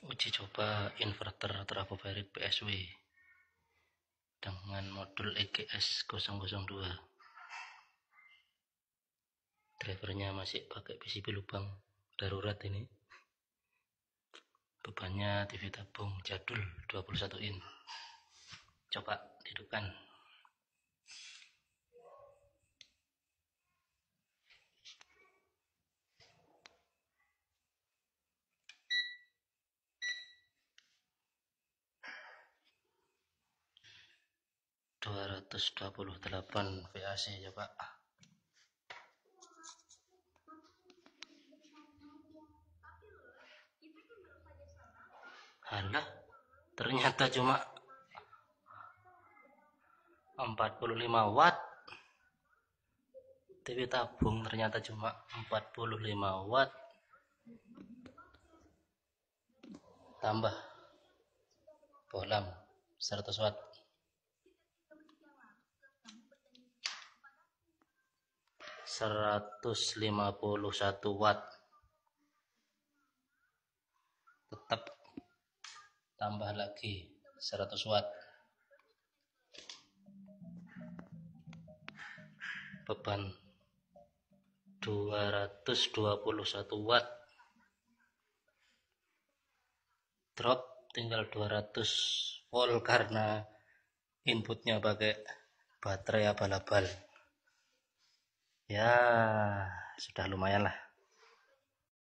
Uji coba inverter Trafofairet PSW dengan modul EGS 002. Drivernya masih pakai PCB lubang darurat ini. Bebannya TV tabung jadul 21 in. Coba hidupkan. ...228 VAC coba. Halah, ternyata cuma 45 watt. TV tabung ternyata cuma 45 watt. Tambah bohlam 100 watt. 151 watt. Tetap tambah lagi 100 watt. Beban 221 watt. Drop tinggal 200 volt karena inputnya pakai baterai abal-abal. Ya, sudah lumayan lah.